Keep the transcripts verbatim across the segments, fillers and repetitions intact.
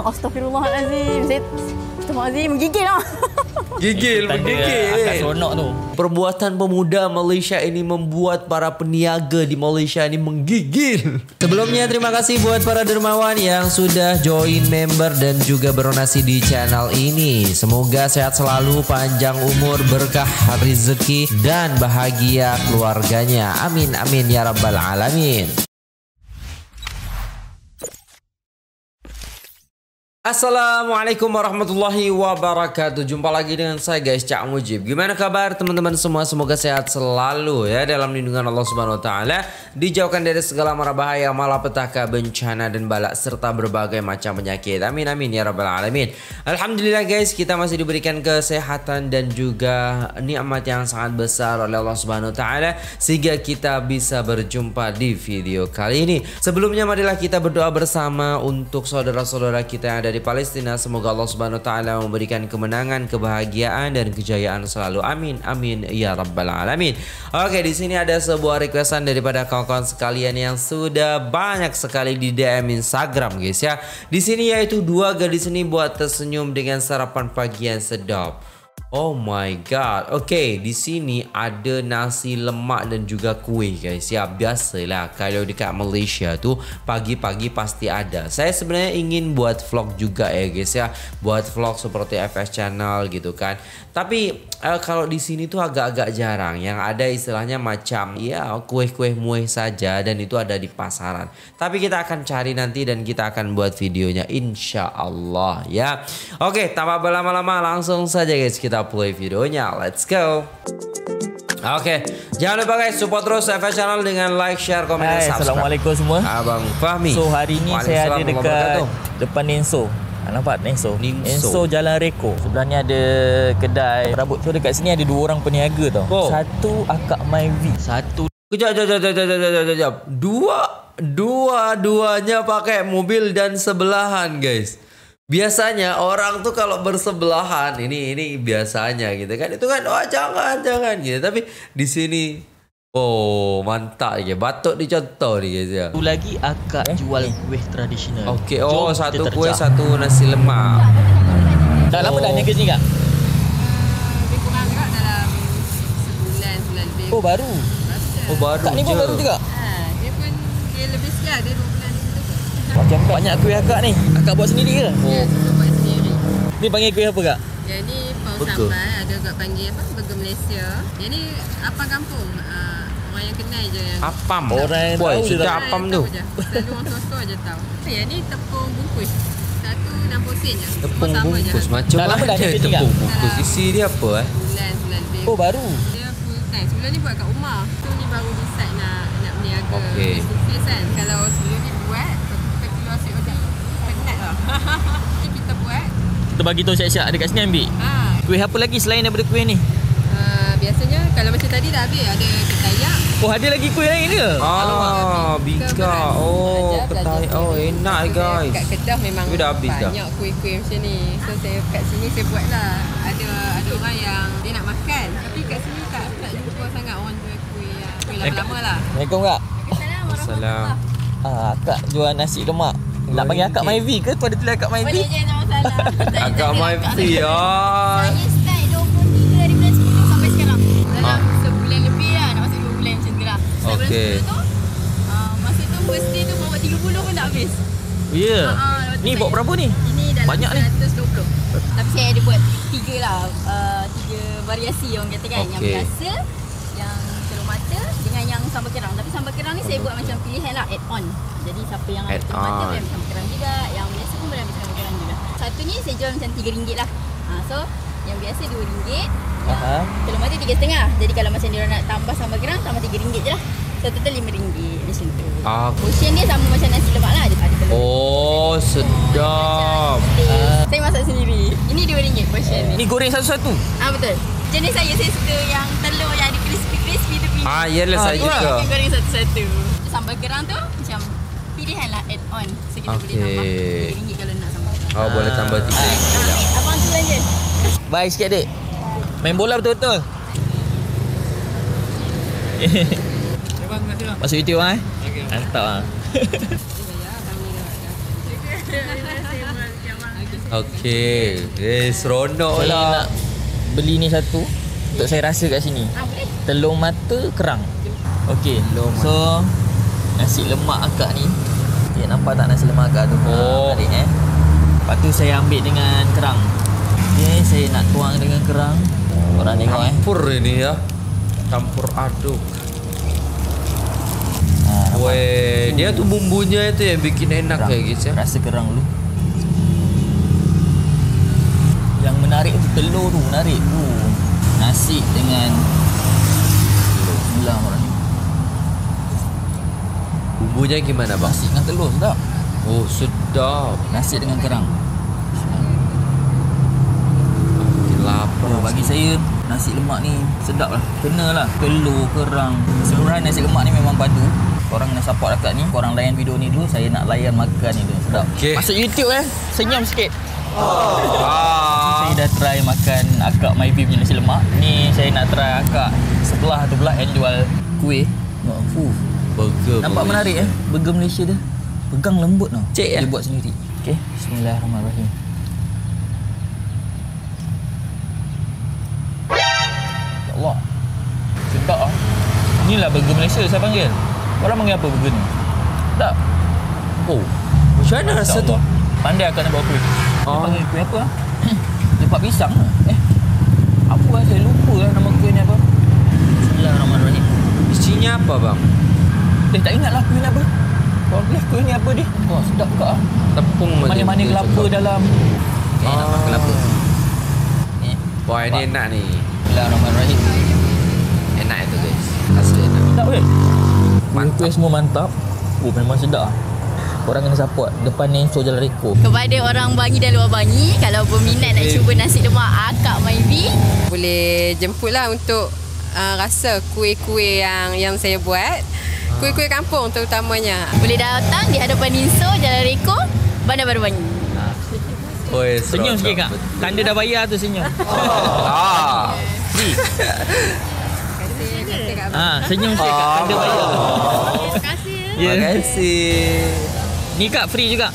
Astaghfirullahalazim. Saya Astagfirullahalazim menggigil lah. Gigil, menggigil. Akan seronok tu. Perbuatan pemuda Malaysia ini membuat para peniaga di Malaysia ini menggigil. Sebelumnya terima kasih buat para dermawan yang sudah join member dan juga berdonasi di channel ini. Semoga sehat selalu, panjang umur, berkah rezeki dan bahagia keluarganya. Amin amin ya rabbal alamin. Assalamualaikum warahmatullahi wabarakatuh. Jumpa lagi dengan saya guys, Cak Mujib. Gimana kabar teman-teman semua? Semoga sehat selalu ya dalam lindungan Allah Subhanahu wa taala, dijauhkan dari segala mara bahaya, malapetaka, bencana dan bala serta berbagai macam penyakit. Amin amin ya rabbal alamin. Alhamdulillah guys, kita masih diberikan kesehatan dan juga nikmat yang sangat besar oleh Allah Subhanahu wa taala sehingga kita bisa berjumpa di video kali ini. Sebelumnya marilah kita berdoa bersama untuk saudara-saudara kita yang ada di Palestina. Semoga Allah Subhanahu wa taala memberikan kemenangan, kebahagiaan dan kejayaan selalu. Amin amin ya rabbal alamin. Oke, di sini ada sebuah requestan daripada kawan-kawan sekalian yang sudah banyak sekali di D M Instagram guys ya. Di sini yaitu dua gadis ini buat tersenyum dengan sarapan pagi yang sedap. Oh my god. Oke, okay, di sini ada nasi lemak dan juga kue guys. Ya, biasalah kalau dekat Malaysia tuh pagi-pagi pasti ada. Saya sebenarnya ingin buat vlog juga ya guys ya. Buat vlog seperti F S Channel gitu kan. Tapi eh, kalau di sini tuh agak-agak jarang. Yang ada istilahnya macam ya kue-kue muih saja dan itu ada di pasaran. Tapi kita akan cari nanti dan kita akan buat videonya insya Allah ya. Oke, tanpa berlama-lama langsung saja guys kita play videonya. Let's go. Oke, jangan lupa guys support terus F S Channel dengan like, share, komen, dan subscribe. Assalamualaikum semua. Abang Fahmi. So hari ni saya ada dekat depan Nenso. Nampak Nenso? Nenso Jalan Reko. Sebelahnya ada kedai rambut. So dekat sini ada dua orang peniaga tau. Oh. Satu akak Myvi. Satu. Kejap, kejap, kejap, kejap, kejap, kejap. Dua, dua-duanya pakai mobil dan sebelahan guys. Biasanya orang tuh kalau bersebelahan ini ini biasanya gitu kan, itu kan oh jangan jangan gitu, tapi di sini oh mantap ya, batuk dicontoh nih guys ya. Satu lagi akak eh? jual kue tradisional. Oke, okay. Oh jom satu kue satu nasi lemak. Dah lama oh. dah niaga sini kak? Lebih kurang juga dalam sebulan sebulan lebih. Oh baru. Oh baru. Kak ni pun baru juga. Ha, dia pun dia lebih sikit, dia dua bulan dulu. Macam banyak kuih akak ni. Akak buat sendiri ke? Oh. Ya, saya buat sendiri. Ni panggil kuih apa kak? Yang ni pau Burger. sambal, ada juga panggil apa? Burger Malaysia. Yang ni apam kampung. Uh, orang yang kenal je yang Apam. Orang yang Boy, tahu sudah je apam tu. Selalu orang tua-tua je tahu. Yang ni tepung bungkus. Satu enam puluh sen je. Tepung Semua sama bungkus je. macam Dah lama mana dah ni sini, tepung Kak? bungkus? Isi dia apa eh? Bulan bulan lebih. Oh baru. Dia full time. Sebelum ni buat kat rumah. Tu ni baru decide nak nak berniaga. Okey. Bisnes kan. Kalau sebelum ni buat, kita keluar sikit macam penat lah. Ni kita buat. Kita bagi tahu siap-siap dekat sini ambil. Ha. Kuih apa lagi selain daripada kuih ni? Uh, biasanya kalau macam tadi dah habis, ada ketayak. Oh ada lagi kuih lain ke? Ah, bika. Oh, Belajar, ketai. belajar Oh, sendiri. enak Saya guys. Kat Kedah memang Tapi dah habis dah. banyak kuih-kuih macam ni. So saya kat sini saya buat lah. Ada ada orang yang dia nak makan. Tapi kat sini tak tak jumpa sangat orang jual kuih yang kuih lama-lama lah. Assalamualaikum kak. Assalamualaikum. Ah, akak jual nasi lemak. Nak panggil akak Myvi ke? Tu ada tulis akak Myvi. Boleh je, tak masalah. Agak Myvi ya. Saya start dua puluh tiga dari bulan sepuluh sampai sekarang. Dalam sebulan lebih lah. Nak masuk dua bulan macam tu lah. Sebelum Okey. sepuluh tu, uh, masa tu first day tu bawa tiga puluh pun tak habis. Ya. Yeah. Ah, ah, Ni lepas bawa tu berapa ni? Ini dalam Banyak ni. seratus dua puluh. Tapi saya ada buat tiga lah. Uh, tiga variasi orang kata kan. Yang Okey. biasa, yang telur mata dengan yang sambal kerang. Tapi sambal kerang ni saya buat macam pilihan lah, add on. Jadi siapa yang ambil Add telur mata on. boleh ambil sambal kerang juga. Yang biasa pun boleh ambil sambal kerang juga. Satunya saya jual macam tiga ringgit lah. Ha, so yang biasa dua ringgit. Aha. Telur mata tiga setengah. Jadi kalau macam dia orang nak tambah sambal kerang, tambah tiga ringgit je lah. So total lima ringgit macam tu. Ah. Portion dia sama macam nasi lemak lah. Ada ada telur. Oh, sedap. Uh, saya masak sendiri. Ini dua ringgit portion ni. Ni goreng satu-satu. Ah betul. Jenis saya saya suka yang telur yang ada crispy-crispy tu. Ah, yalah Ah, saya tu lah. juga. Kita goreng satu-satu. Sambal kerang tu macam pilihan lah, add on. So kita boleh Okey. tambah tiga ringgit kalau nak sambal kerang. Oh, boleh tambah tiga. Ah, abang tu je. Baik sikit dek. Main bola betul-betul. Masuk YouTube ah. Mantap ah. Okey. Eh, seronok Saya lah. nak beli ni satu untuk saya rasa kat sini. Telur mata kerang. Okey. So nasi lemak akak ni. Okay, nampak tak nasi lemak akak tu? Oh. Ha, tarik eh. Lepas tu saya ambil dengan kerang. Okay, saya nak tuang dengan kerang. Korang tengok eh. Campur ini ya. Campur aduk. Ha, Weh, dia tu bumbunya itu yang bikin enak kerang. kayak gitu ya. Rasa kerang dulu. Yang menarik tu telur tu menarik. Uh, nasi dengan telur. Bismillahirrahmanirrahim. Bumbunya gimana bang? Nasi dengan telur sedap. Oh sedap. Nasi dengan kerang. Makin lapar. Oh, bagi saya nasi lemak ni sedap lah. Kena lah. Telur, kerang. Keseluruhan nasi lemak ni memang padu. Korang kena support akak ni. Korang layan video ni dulu. Saya nak layan makan ni dulu. Sedap. Okay. Masuk YouTube eh. Senyum sikit. Ah. Saya dah try makan akak Myvi punya nasi lemak. Ni saya nak try akak sebelah tu pula yang jual kuih. Oh, fuh. Burger. Nampak Malaysia. menarik eh. Burger Malaysia dia. Pegang lembut tau. Cik Dia ya? buat sendiri. Okay. Bismillahirrahmanirrahim. Ya Allah. Sedap ah. Inilah burger Malaysia saya panggil. Orang panggil apa burger ni? Sedap. Oh. Macam mana rasa tu? Allah. Pandai akak nak buat kuih. Dia Oh. panggil kuih apa? Lepak pisang lah. Eh. Apa lah saya lupa lah nama kuih ni apa. Bismillahirrahmanirrahim. Isinya apa bang? Eh tak ingat lah kuih ni apa. Kalau kuih kuih ni apa dia? Wah sedap juga ah. Tepung macam Mana-mana tu, kelapa cakap. dalam. Okay, nak makan kelapa. Ni. Wah ini Nampak? enak ni. Bismillahirrahmanirrahim. Enak itu guys. Asli enak. Sedap ke? Mantap. Kuih semua mantap. Oh memang sedap ah. Korang kena support. Depan Nenso Jalan Reko. Kepada orang Bangi dan luar Bangi, kalau berminat nak cuba nasi lemak akak Myvi, Boleh jemput lah untuk uh, rasa kuih-kuih yang yang saya buat. Kuih-kuih kampung terutamanya. boleh datang di hadapan Ninso Jalan Reko, Bandar Baru Bangi. Oi, Senyum sikit kak. Tanda dah bayar tu senyum. Ah. Free. Terima kasih, terima kasih Kak Abang. Ah, senyum sikit kak. Tanda bayar tu. Terima kasih. Ya. Terima kasih. Ni kak free juga.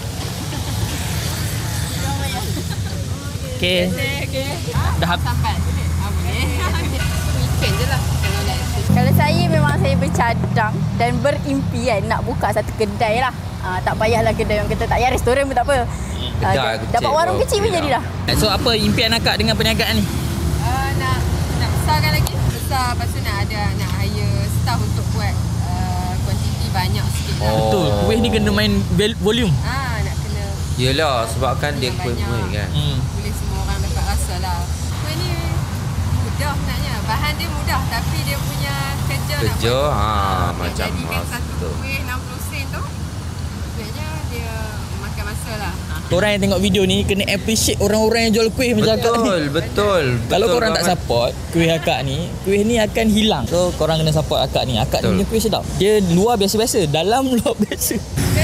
Okay. Dah habis. Sampai. Ah, boleh. Weekend je lah. Kalau nak Kalau saya memang saya bercadang dan berimpian nak buka satu kedai lah. Ah, tak payahlah kedai yang kita tak payah restoran pun tak apa. Ah, Kedai kecil dapat warung pun kecil pun okey jadilah. So apa impian akak dengan perniagaan ni? Uh, nak nak besarkan lagi. Besar, lepas tu nak ada nak hire staff untuk buat uh, kuantiti banyak sikit lah. Oh. Betul. Kuih ni kena main vel- volume. Ah, nak kena Yelah sebabkan dia banyak. kuih-kuih kan. Hmm. boleh semua orang dapat rasa lah. Kuih ni mudah sebenarnya. Bahan dia mudah tapi dia punya kerja, nak Kerja buat. ha Ah, macam dia jadikan satu tu. kuih enam puluh sen tu. Sebenarnya dia makan masa lah. Korang yang tengok video ni kena appreciate orang-orang yang jual kuih macam akak ni. Betul, betul. Kalau betul korang tak banget. support kuih akak ni, kuih ni akan hilang. So korang kena support akak ni. Akak Betul. ni punya kuih sedap. Dia luar biasa-biasa, dalam luar biasa.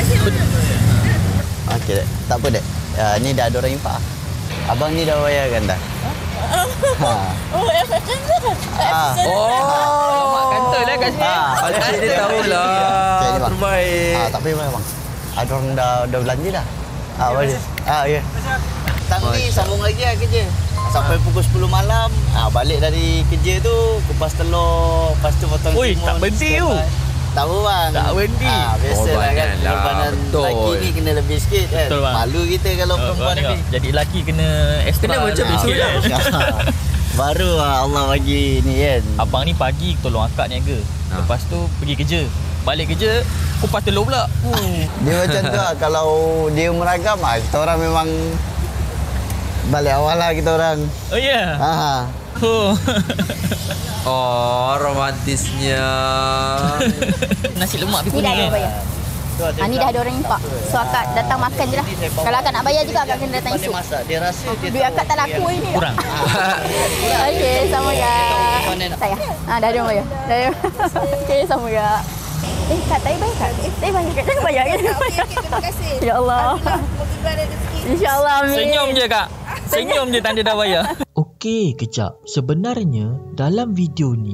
Okey, Dek. Tak apa, Dek. Ya, ni dah ada orang impak. Abang ni dah bayarkan dah. Ha. Oh, efektif ke? Ha. Oh, Mak kantor lah kat sini. Ha. Pasti dia tahulah. Okey, ni, bang. Terbaik. Ha, tak payah bayar, bang. Ada orang dah dah belanja dah. Ha, boleh. Ha, ya. Tang ni sambung lagi lah kerja. Sampai pukul sepuluh malam, ha, balik dari kerja tu, kupas telur, lepas tu potong Oi, timun, tak berhenti tu. standby. Tak apa bang. Tak berhenti. Ha, biasalah kan. Korbanan lah, Korbanan betul. lelaki ni kena lebih sikit kan. Betul, bang. Malu kita kalau Oh, perempuan tengok. lebih. Jadi lelaki kena extra. Kena macam lebih tu sikit lah. kan. Baru lah Allah bagi ni kan. Abang ni pagi tolong akak niaga. Ha. Lepas tu pergi kerja. Balik kerja, kupas telur pula. Uh. Dia macam tu lah. Kalau dia meragam lah, kita orang memang balik awal lah kita orang. Oh ya. Yeah. Ha. Oh. Oh, romantisnya. Nasi lemak Ni pipi dah ada ni. bayar. Ah, ni dah ada orang impak. So akak datang makan je lah. Kalau akak nak bayar juga akak kena datang esok. Masak. Dia rasa dia Duit akak tak laku ini. Kurang. Okey, sama kak. Saya. Ah, dah ada orang bayar. Dah ada. Okey, sama kak. Eh, kak, saya bayar kak. Eh, saya bayar kak. Jangan bayar. Terima kasih. Ya Allah. InsyaAllah, amin. Senyum je kak. Senyum je tanda dah bayar. Okey, kejap. Sebenarnya dalam video ni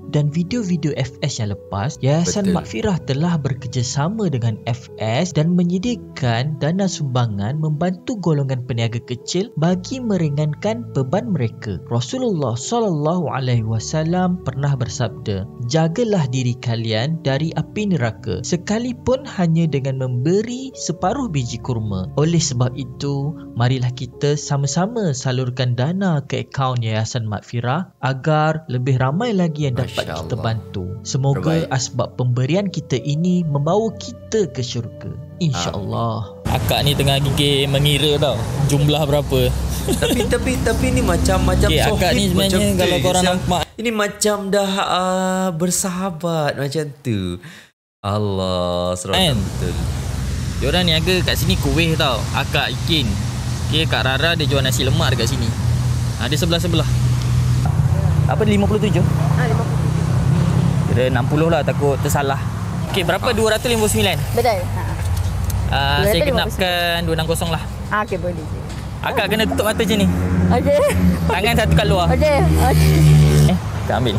dan video-video F S yang lepas, Yayasan Betul. Makfirah telah bekerjasama dengan F S dan menyediakan dana sumbangan membantu golongan peniaga kecil bagi meringankan beban mereka. Rasulullah sallallahu alaihi wasallam pernah bersabda, "Jagalah diri kalian dari api neraka, sekalipun hanya dengan memberi separuh biji kurma." Oleh sebab itu, marilah kita sama-sama salurkan dana ke akaun Yayasan Makfirah agar lebih ramai lagi yang dapat Masya kita Allah. bantu. Semoga Terbaik. asbab pemberian kita ini membawa kita ke syurga, insya-Allah. Akak ni tengah gigih mengira tau jumlah berapa. tapi tapi tapi ni macam macam Okay, akak sohib ni sebenarnya macam tu, kalau eh, korang Siap. nampak, Ini macam dah uh, bersahabat macam tu. Allah, seronok Kan? betul. diorang niaga kat sini kuih tau. Akak Ikin, okay, Kak Rara dia jual nasi lemak dekat sini. Ha, dia sebelah-sebelah. Apa lima puluh tujuh? Ah, lima puluh. Kira enam puluh lah, takut tersalah. Okey, berapa dua ratus lima puluh sembilan? Betul. Ha. Uh, saya dua ratus lima puluh sembilan. genapkan dua ratus enam puluh lah. Ah, okey boleh. Akak kena tutup mata macam ni. Okey. Tangan satu kat luar. Okey. Okey. Eh, Kak ambil.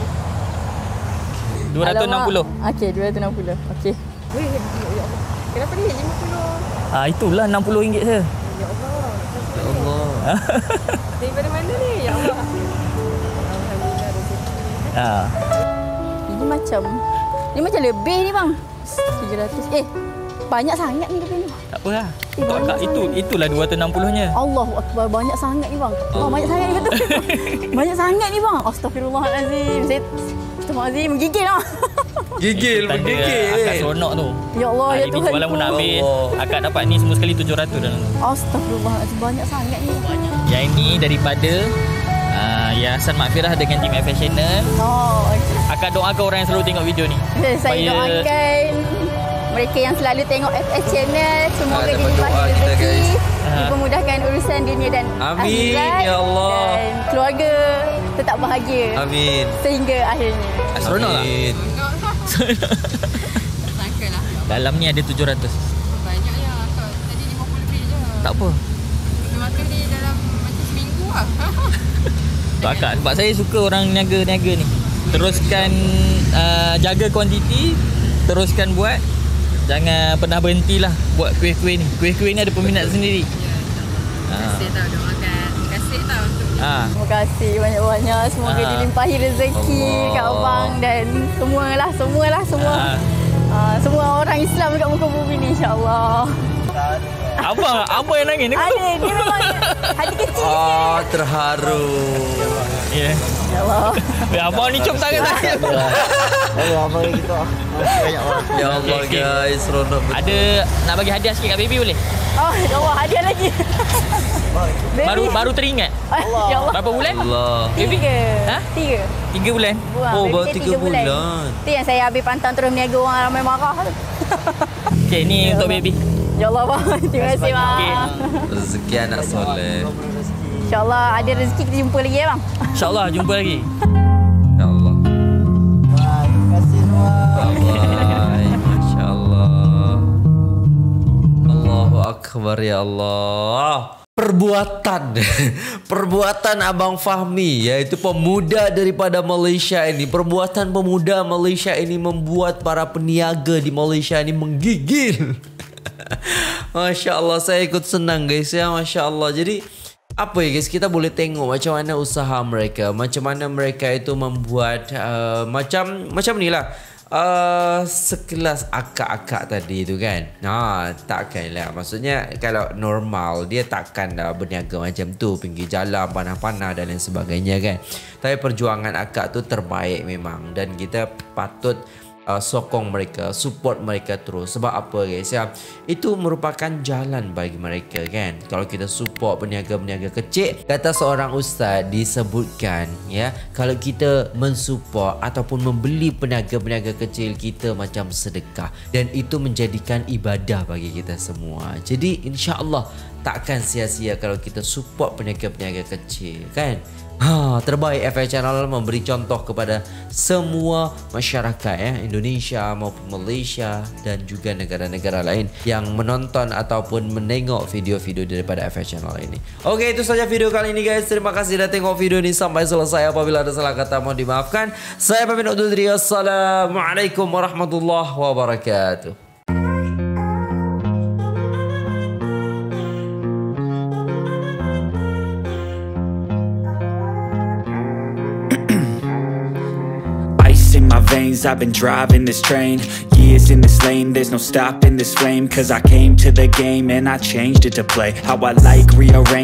dua ratus enam puluh. Alamak. Okey, dua ratus enam puluh. Okey. Weh, ya Allah. Kenapa ni lima puluh? Ah, itulah enam puluh ringgit saya. Ya Allah. Ya Allah. Daripada mana ni? Ya Allah. Alhamdulillah rezeki. Ah. Ini macam Ini macam lebih ni bang. tujuh ratus. Eh, banyak sangat ni lebih ni. Tak apa lah. Eh, Untuk banyak akak itu sangat. itulah dua ratus enam puluh nya. Allahu Akbar, banyak sangat ni bang. Oh, banyak sangat ni betul. Banyak sangat ni bang. Astagfirullahalazim. Saya Astagfirullahalazim, menggigil lah. Gigil, Tanda menggigil. akak seronok tu. Ya Allah, ya Hari ni Tuhan. semalam pun nak habis. Allah. Akak dapat ni semua sekali tujuh ratus dalam tu. Astagfirullahalazim, banyak sangat ni. Banyak. Yang ini daripada uh, Yayasan Makfirah dengan tim F S Channel. Oh, okay. Akak doakan orang yang selalu tengok video ni. Saya Supaya- doakan mereka yang selalu tengok F S Channel semoga Ah, dapat dilimpahi doa kita, rezeki, guys. Ah. dipermudahkan urusan dunia dan Amin, akhirat, ya Allah. dan keluarga tetap bahagia Amin. sehingga akhirnya. Seronok tak? Amin. Tak sangka lah. Dalam ni ada tujuh ratus. Banyaknya. Kau tadi lima puluh lebih je. Tak apa. Maka ni dalam macam seminggu lah. Untuk akak. Sebab saya suka orang niaga-niaga ni. Teruskan uh, jaga kuantiti. Teruskan buat. Jangan pernah berhentilah buat kuih-kuih ni. Kuih-kuih ni ada peminat sendiri. Ya, terima kasih tau doakan. Terima kasih tau untuk Ah. Terima kasih banyak-banyak. Semoga Ah. dilimpahi rezeki Allah. kat abang dan semualah, semualah, semua. Ah. Ah, semua orang Islam dekat muka bumi ni insya-Allah. Abang, abang yang nangis ni. Ada, dia memang hati kecil. Ah, terharu. Ya. Ya Allah. Yeah. Abang ni cium tangan saya. Oh, apa gitu. Banyak orang. Ya Allah Okey, okey. guys, seronok betul. Ada nak bagi hadiah sikit kat baby boleh? Oh, ya Allah, hadiah lagi. Baby. Baru baru teringat. Ah, ya Allah. Berapa bulan? Allah. Tiga. Ha? Tiga. Tiga bulan. Buang. Oh, Baby baru saya tiga bulan. Itu yang saya habis pantang terus meniaga orang ramai marah tu. Okey, ni untuk baby. Ya Allah, bang. Terima kasih, bang. Okey. Rezeki anak soleh. InsyaAllah ada rezeki kita jumpa lagi ya, bang. InsyaAllah jumpa lagi. Ya Allah. Terima kasih semua. Bye. Masya Allah. Allahu Akbar ya Allah. Perbuatan Perbuatan Abang Fahmi, yaitu pemuda daripada Malaysia ini. Perbuatan pemuda Malaysia ini membuat para peniaga di Malaysia ini menggigil. Masya Allah, saya ikut senang guys ya. Masya Allah. Jadi apa ya guys, kita boleh tengok macam mana usaha mereka, macam mana mereka itu membuat uh, macam macam ni lah. Uh, sekelas akak-akak tadi tu kan. Nah, takkan lah. Maksudnya kalau normal dia takkan dah berniaga macam tu, pinggir jalan panah-panah dan lain sebagainya kan. Tapi perjuangan akak tu terbaik memang, dan kita patut Uh, sokong mereka, support mereka terus. Sebab apa guys ya, itu merupakan jalan bagi mereka kan. Kalau kita support peniaga-peniaga kecil, kata seorang ustaz disebutkan ya, kalau kita mensupport ataupun membeli peniaga-peniaga kecil, kita macam sedekah, dan itu menjadikan ibadah bagi kita semua. Jadi insya-Allah takkan sia-sia kalau kita support peniaga-peniaga kecil kan. Ha, terbaik F Y Channel memberi contoh kepada semua masyarakat ya, Indonesia maupun Malaysia dan juga negara-negara lain yang menonton ataupun menengok video-video daripada F Y Channel ini. Oke, itu saja video kali ini guys. Terima kasih sudah tengok video ini sampai selesai. Apabila ada salah kata mohon dimaafkan. Saya pamit undur diri. Assalamualaikum warahmatullahi wabarakatuh. In my veins, I've been driving this train. Years in this lane, there's no stopping this flame. Cause I came to the game and I changed it to play how I like, rearrange